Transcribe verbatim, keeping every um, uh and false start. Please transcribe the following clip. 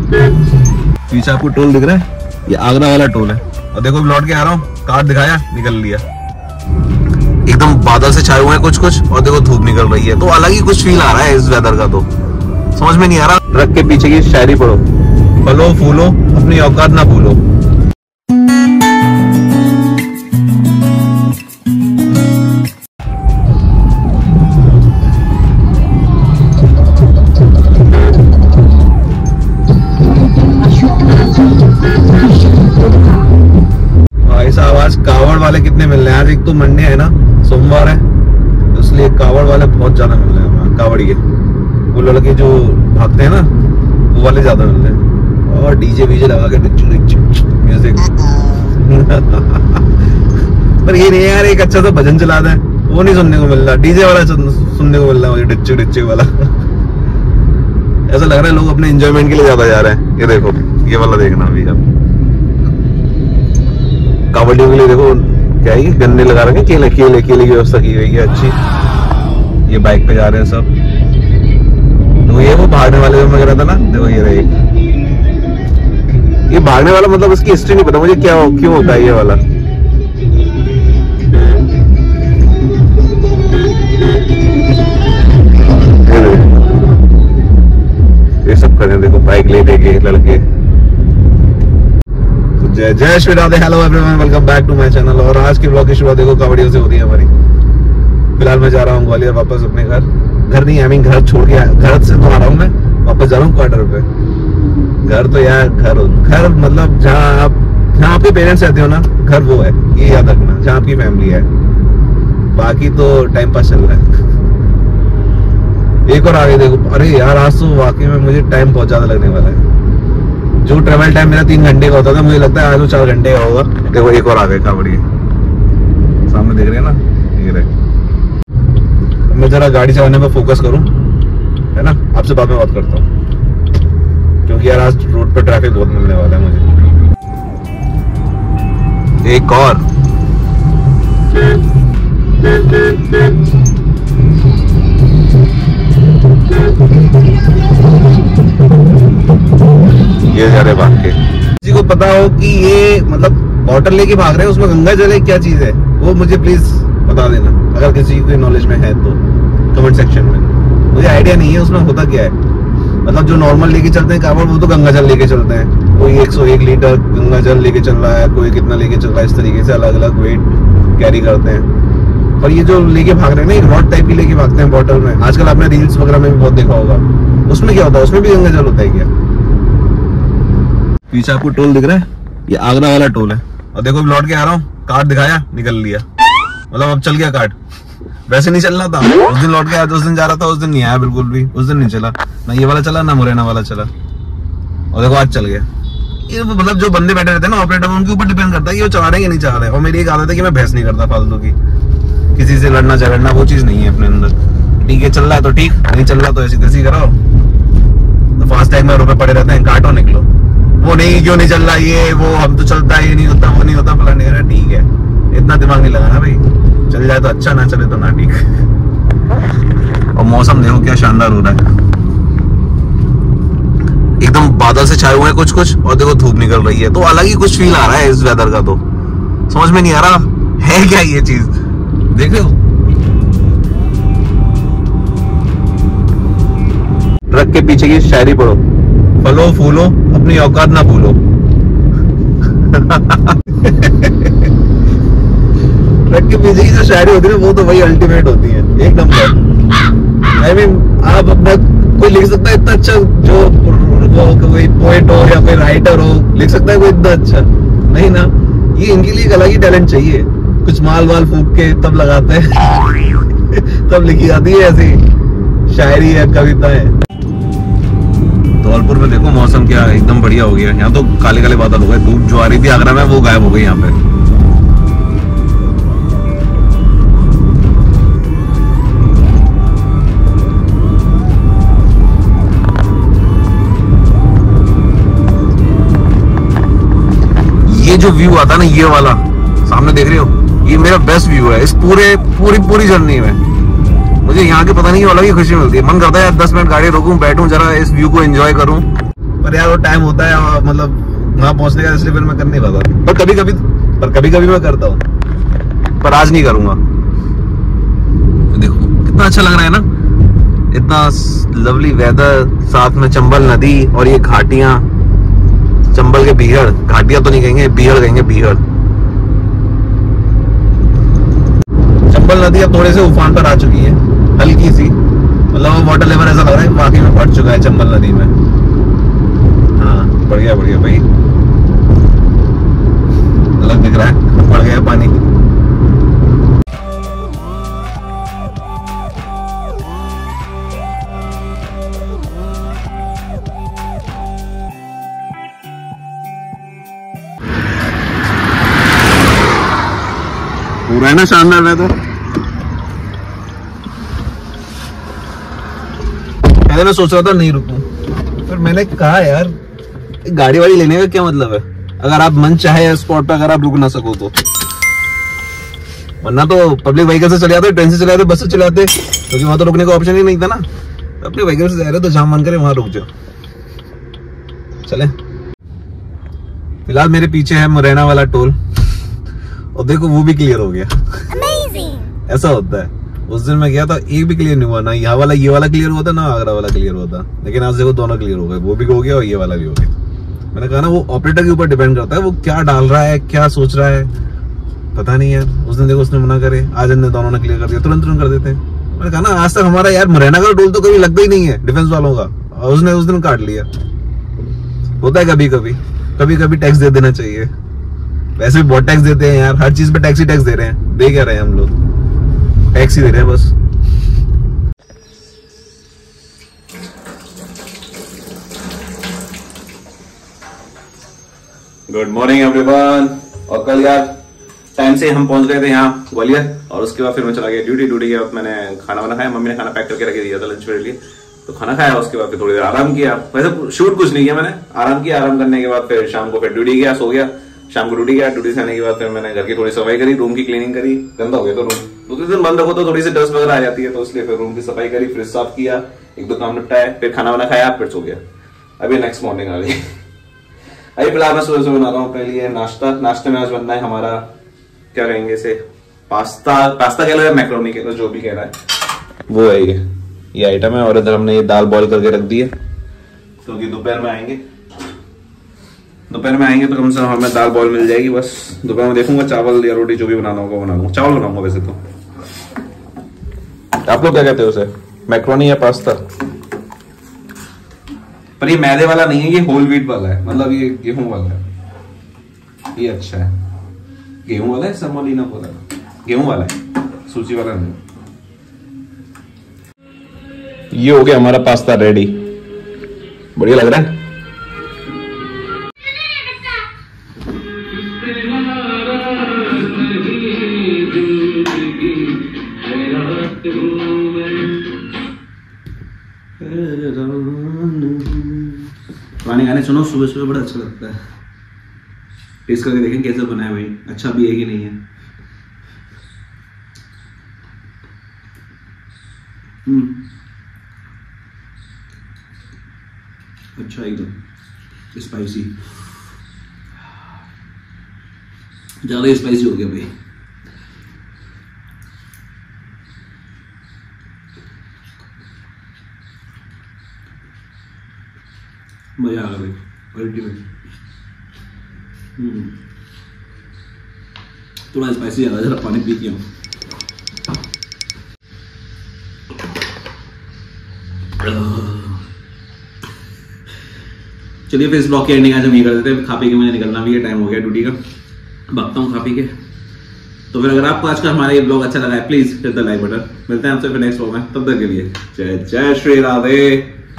पीछे आपको टोल दिख रहा है, ये आगरा वाला टोल है। और देखो लौट के आ रहा हूँ, कार्ड दिखाया, निकल लिया। एकदम बादल से छाए हुए हैं कुछ कुछ, और देखो धूप निकल रही है, तो अलग ही कुछ फील आ रहा है इस वेदर का। तो समझ में नहीं आ रहा। ट्रक के पीछे की शायरी पढ़ो, फलो फूलो अपनी औकात ना भूलो। भाई साहब आज कावड़ वाले कितने मिल रहे हैं। आज एक तो मंडे है ना, सोमवार है, तो इसलिए कावड़ वाले बहुत ज्यादा मिल रहे हैं। कावड़िए वो लड़के जो भागते हैं ना, वो वाले ज्यादा मिल रहे हैं। और डीजे वीजे लगा के म्यूजिक पर ये नहीं यार, एक अच्छा सा भजन चला दें, वो नहीं सुनने को मिल रहा। डीजे वाला सुनने को मिल रहा है, डिच्चू डिच्चू वाला। ऐसा लग रहा है लोग अपने एंजॉयमेंट के लिए ज्यादा जा रहे हैं। ये देखो, ये वाला देखना अभी आप कावड़ियों के लिए देखो क्या है, गन्ने लगा रखे, केले केले केले की व्यवस्था की गई है अच्छी। ये बाइक पे जा रहे हैं सब। तो ये वो भागने वाले जो मैं कह रहा था ना, देखो ये रहे। ये भागने वाला मतलब उसकी हिस्ट्री नहीं पता मुझे, क्या हो, क्यों होता है ये वाला। ये सब कर रहे हैं देखो, बाइक ले लेके लड़के। जय जय Shri Radhe. Hello everyone, welcome back to my channel. और आज की ब्लॉग की शुरुआत देखो कावड़ियों से हो रही है हमारी। फिलहाल मैं जा रहा हूँ ग्वालियर वापस अपने घर। घर नहीं, आई मीन घर छोड़ के, घर से तो आ रहा हूँ मैं, वापस जा रहा हूँ क्वार्टर पे। घर तो यार घर घर मतलब जहाँ आप जहाँ आपके पेरेंट्स रहते हो ना, घर वो है, ये याद रखना, जहाँ आपकी फैमिली है। बाकी तो टाइम पास चल रहा है। एक और आगे देखो, अरे यार आज तो वाकई में मुझे टाइम बहुत ज्यादा लगने वाला है। जो ट्रेवल टाइम मेरा तीन घंटे का होता था, मुझे लगता है आज वो चार घंटे का होगा। देखो एक और आ गए कावड़ी, सामने देख रहे हैं ना, ये रहे। मैं जरा गाड़ी चलाने पर फोकस करूं, है ना, आपसे बाद में बात करता हूँ, क्योंकि यार आज रोड पर ट्रैफिक बहुत मिलने वाला है मुझे। एक और ये जा रहे भाग के। किसी को पता हो कि ये मतलब बॉटल लेके भाग रहे हैं, उसमें गंगा जल है, क्या चीज है वो मुझे प्लीज बता देना, अगर किसी की नॉलेज में है तो कमेंट सेक्शन में। मुझे आइडिया नहीं है उसमें होता क्या है। मतलब जो नॉर्मल लेके चलते हैं कावड़, वो तो गंगा जल लेके चलते हैं। कोई एक सौ एक लीटर गंगा जल लेके चल रहा है, कोई कितना लेके चल रहा है, इस तरीके से अलग अलग वेट कैरी करते हैं। और ये जो लेके भाग रहे हैं ना, एक रॉड टाइप की लेके भागते हैं बॉटल में। आजकल आपने रील्स वगैरह में भी बहुत देखा होगा। उसमें क्या होता है, उसमें भी गंगा जल होता है क्या? पीछे आपको टोल दिख रहा है, ये आगरा वाला टोल है। और देखो लौट के आ रहा हूँ, कार्ड दिखाया, निकल लिया। मतलब अब चल गया कार्ड, वैसे नहीं चलना था। उस दिन लौट के आया, उस दिन जा रहा था, उस दिन नहीं आया बिल्कुल भी। उस दिन नहीं चला ना, ये वाला चला ना मुरैना वाला चला। और देखो आज चल गया। ये मतलब जो बंदे बैठे रहते हैं ना ऑपरेटर, उनके ऊपर डिपेंड करता है कि वो चला रहे हैं कि नहीं चला रहे। और मेरी एक आदत है कि मैं बहस नहीं करता फालतू की, किसी से लड़ना झगड़ना वो चीज नहीं है अपने अंदर। ठीक है, चल रहा है तो ठीक, नहीं चल रहा तो ऐसी तैसी कराओ। तो फास्ट टैग में रुपए पड़े रहते हैं, काटो निकलो। वो नहीं, क्यों नहीं चल रहा ये वो, हम तो चलता है, ये नहीं होता, वो नहीं होता, फला नहीं रहा। ठीक है, इतना दिमाग नहीं लगाना भाई, चल जाए तो अच्छा, ना चले तो ना ठीक। और मौसम देखो क्या शानदार हो रहा है, एकदम बादल से छाए हुए हैं कुछ कुछ, और देखो धूप निकल रही है, तो अलग ही कुछ फील आ रहा है इस वेदर का। तो समझ में नहीं आ रहा है क्या ये चीज, देख रहे हो। ट्रक के पीछे की शायरी पढ़ो, फलो फूलो अपनी औकात ना भूलो। ट्रक के पीछे की जो शायरी होती है वो तो वही अल्टीमेट होती है, एक नंबर। आई मीन आप अपना कोई लिख सकता है इतना अच्छा, जो वो कोई पोएट हो या कोई राइटर हो, लिख सकता है कोई इतना अच्छा नहीं ना। ये इनके लिए एक अलग ही टैलेंट चाहिए, कुछ माल वाल फूक के तब लगाते हैं तब लिखी जाती है ऐसी शायरी या कविता है। धौलपुर में देखो मौसम क्या एकदम बढ़िया हो गया। यहाँ तो काले काले बादल हो गए, धूप जो आ रही थी आगरा में वो गायब हो गई यहाँ पे। ये जो व्यू आता है ना, ये वाला सामने देख रहे हो, ये मेरा बेस्ट व्यू है इस पूरे पूरी पूरी जर्नी में। मुझे यहाँ के पता नहीं अलग ही खुशी मिलती है। मन करता है यार दस मिनट गाड़ी रोकूं, बैठूं, जरा इस व्यू को एंजॉय करूं। पर यार वो टाइम होता है, मतलब वहां पहुंचने का, इसलिए फिर मैं कर नहीं पाता। पर कभी कभी पर कभी कभी मैं करता हूँ, पर आज नहीं करूंगा। देखो कितना अच्छा लग रहा है ना, इतना लवली वेदर, साथ में चंबल नदी और ये घाटियां, चंबल के बीहड़, घाटियां तो नहीं कहेंगे, बीहड़ कहेंगे, बीहड़। चंबल नदी अब थोड़े से उफान पर आ चुकी है, हल्की सी, मतलब वाटर लेवल ऐसा लग रहा है वाकई में बढ़ चुका है चंबल नदी में। हाँ बढ़िया बढ़िया भाई, अलग दिख रहा है, बढ़ गया पानी। पूरा है ना शानदार। मैं तो पहले मैं सोच रहा था नहीं रुकूं, पर मैंने कहा यार गाड़ी वाड़ी लेने का क्या मतलब है, अगर आप मन चाहे स्पॉट पे अगर आप रुक ना सको तो। वरना तो पब्लिक व्हीकल से चले जाते, ट्रेन से चले जाते, बस से चले जाते, क्योंकि वहां तो रुकने का ऑप्शन ही नहीं था ना। पब्लिक व्हीकल से जा रहे तो जहां मन करे वहां रुक जाओ। चले, फिलहाल मेरे पीछे है मुरैना वाला टोल, और देखो वो भी क्लियर हो गया। Amazing. ऐसा होता है। उस दिन मैं गया था, एक भी क्लियर नहीं हुआ, ना यहाँ वाला ये वाला क्लियर हुआ था, ना आगरा वाला क्लियर हुआ था, लेकिन आज देखो दोनों क्लियर हो गए, वो भी हो गया और ये वाला भी हो गया। मैंने कहा ना वो ऑपरेटर के ऊपर डिपेंड करता है, वो क्या डाल रहा है, क्या सोच रहा है, पता नहीं यार। उस दिन देखो उसने मना करे, आज ने दोनों ने क्लियर कर दिया, तुरंत तुरंत कर देते हैं। मैंने कहा ना आज तक हमारा यार मुरैना का टोल तो कभी लगता ही नहीं है डिफेंस वालों का, और उसने उस दिन काट लिया। होता है कभी कभी, कभी कभी टैक्स दे देना चाहिए। वैसे भी बहुत टैक्स देते हैं यार, हर चीज पे टैक्स ही टैक्स दे रहे हैं। दे क्या रहे हैं हम लोग, टैक्स ही दे रहे हैं बस। Good morning everyone. और कल यार टाइम से हम पहुंच गए थे यहाँ ग्वालियर, और उसके बाद फिर मैं चला गया ड्यूटी। ड्यूटी के बाद मैंने खाना वाना खाया, मम्मी ने खाना पैक करके रख दिया था लंच मेरे लिए, तो खाना खाया। उसके बाद फिर थोड़ी देर आराम किया। वैसे शूट कुछ नहीं किया मैंने, आराम किया। आराम करने के बाद फिर शाम को फिर ड्यूटी गया, सो गया। शाम को ड्यूटी गया, ड्यूटी से आने के बाद फिर मैंने घर की थोड़ी सफाई करी, रूम की क्लीनिंग करी। गंदा हो गया तो रूम, दूसरे दिन बंद रखो तो थोड़ी सी डस्ट वगैरह आ जाती है, तो इसलिए फिर रूम की सफाई करी, फ्रिज साफ किया, एक दो काम निपटाया, फिर खाना वाना खाया, फिर सो गया। अभी नेक्स्ट मॉर्निंग आ गई। अभी फिलहाल मैं सुबह सुबह बना रहा हूँ अपने लिए नाश्ता। नाश्ते में आज बनना है हमारा, क्या कहेंगे इसे, पास्ता। पास्ता कह लो या मैक्रोनी कह लो, जो भी कहना है वो है। ये ये आइटम है। और इधर हमने ये दाल बॉईल करके रख दी है, क्योंकि तो दोपहर में आएंगे दोपहर में आएंगे तो कम से कम हमें दाल बॉईल मिल जाएगी। बस दोपहर में देखूंगा चावल या रोटी जो भी बनाना होगा बना लूंगा। चावल बनाऊंगा वैसे तो। आप लोग क्या कहते हो उसे, मैक्रोनी या पास्ता? पर ये मैदे वाला नहीं है, ये होल व्हीट वाला है, मतलब ये गेहूं वाला है। ये अच्छा है, गेहूं वाला है, सेमोलिना वाला गेहूं वाला है, सूजी वाला नहीं। ये हो गया हमारा पास्ता रेडी। बढ़िया लग रहा है। पुराने गाने सुनो सुबह सुबह, बड़ा अच्छा लगता है। टेस्ट करके देखें कैसे बना है भाई, अच्छा भी है कि नहीं है। हम्म अच्छा, एकदम स्पाइसी, ज्यादा स्पाइसी हो गया भाई। मजा आ गया भाई, अल्टीमेट। हम्म थोड़ा स्पाइसी ज्यादा, जरा पानी पी के। चलिए फिर इस ब्लॉग की एंडिंग आज हम ये कर देते हैं। खा पी के मुझे निकलना भी है, टाइम हो गया ड्यूटी का, भागता हूँ खा पी के। तो फिर अगर आपको आज का हमारा ये ब्लॉग अच्छा लगा है, please hit the like button. मिलते हैं आपसे फिर नेक्स्ट ब्लॉग में, तब तक के लिए जय जय श्री राधे।